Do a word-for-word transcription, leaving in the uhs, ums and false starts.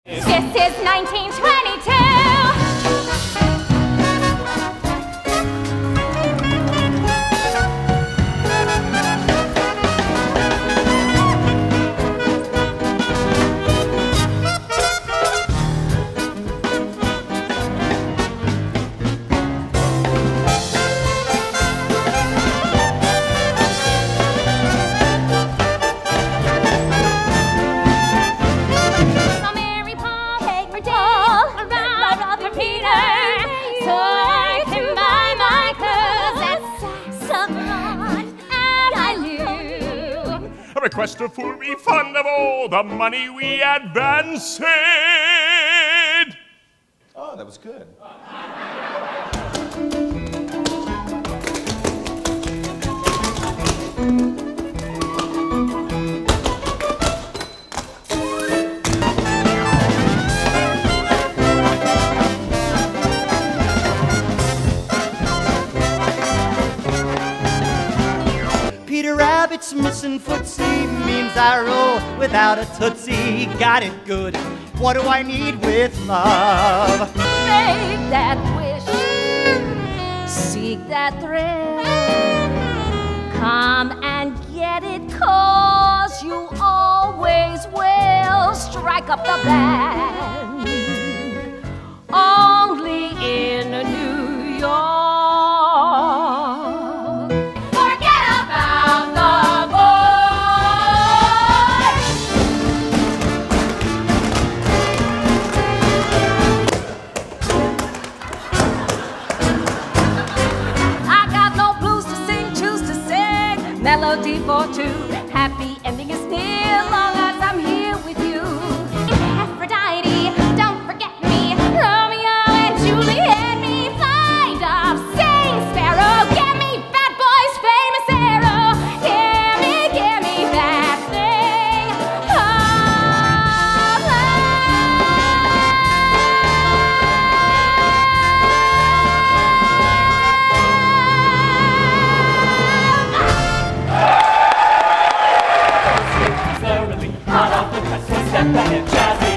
This is nineteen twenty-two. Request a full refund of all the money we advanced. Oh, that was good. Peter Rabbit's missing footsie means I roll without a tootsie. Got it good. What do I need with love? Make that wish, seek that thrill, come and get it, 'cause you always will. Strike up the band, only in New York. Melody for two, happy ending is near, long as I'm here with you. Aphrodite, don't forget me, Romeo and Juliet me, find off, sing sparrow, get me bad boys, famous arrow, give me, give me that thing. Oh, Hot off the press, one step ahead, jazzy.